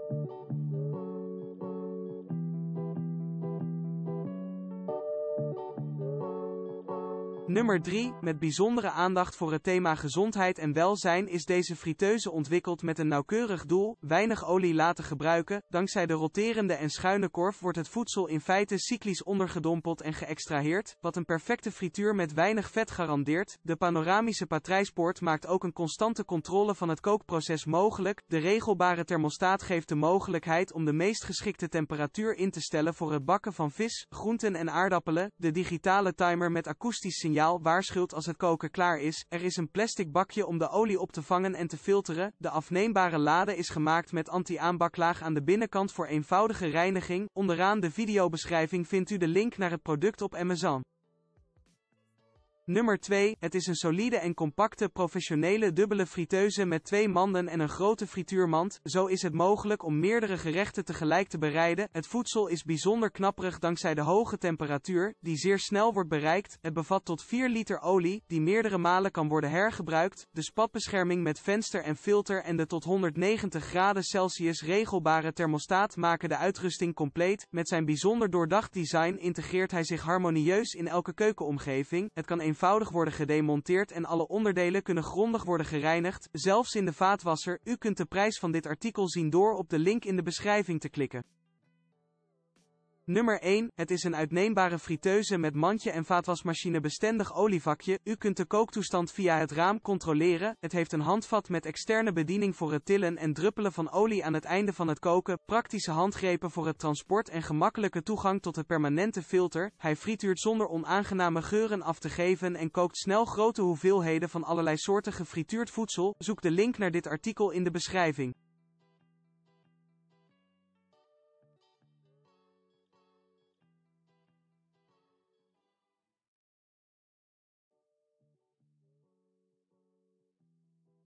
Nummer 3, met bijzondere aandacht voor het thema gezondheid en welzijn is deze friteuse ontwikkeld met een nauwkeurig doel: weinig olie laten gebruiken. Dankzij de roterende en schuine korf wordt het voedsel in feite cyclisch ondergedompeld en geëxtraheerd, wat een perfecte frituur met weinig vet garandeert. De panoramische patrijspoort maakt ook een constante controle van het kookproces mogelijk. De regelbare thermostaat geeft de mogelijkheid om de meest geschikte temperatuur in te stellen voor het bakken van vis, groenten en aardappelen. De digitale timer met akoestisch signaal waarschuwt als het koken klaar is. Er is een plastic bakje om de olie op te vangen en te filteren. De afneembare lade is gemaakt met anti-aanbaklaag aan de binnenkant voor eenvoudige reiniging. Onderaan de videobeschrijving vindt u de link naar het product op Amazon. Nummer 2, het is een solide en compacte professionele dubbele friteuse met 2 manden en een grote frituurmand. Zo is het mogelijk om meerdere gerechten tegelijk te bereiden. Het voedsel is bijzonder knapperig dankzij de hoge temperatuur, die zeer snel wordt bereikt. Het bevat tot 4 liter olie, die meerdere malen kan worden hergebruikt. De spatbescherming met venster en filter en de tot 190 graden Celsius regelbare thermostaat maken de uitrusting compleet. Met zijn bijzonder doordacht design integreert hij zich harmonieus in elke keukenomgeving. Het kan eenvoudig worden gedemonteerd en alle onderdelen kunnen grondig worden gereinigd, zelfs in de vaatwasser. U kunt de prijs van dit artikel zien door op de link in de beschrijving te klikken. Nummer 1, het is een uitneembare friteuse met mandje en vaatwasmachine bestendig olievakje. U kunt de kooktoestand via het raam controleren. Het heeft een handvat met externe bediening voor het tillen en druppelen van olie aan het einde van het koken, praktische handgrepen voor het transport en gemakkelijke toegang tot het permanente filter. Hij frituurt zonder onaangename geuren af te geven en kookt snel grote hoeveelheden van allerlei soorten gefrituurd voedsel. Zoek de link naar dit artikel in de beschrijving.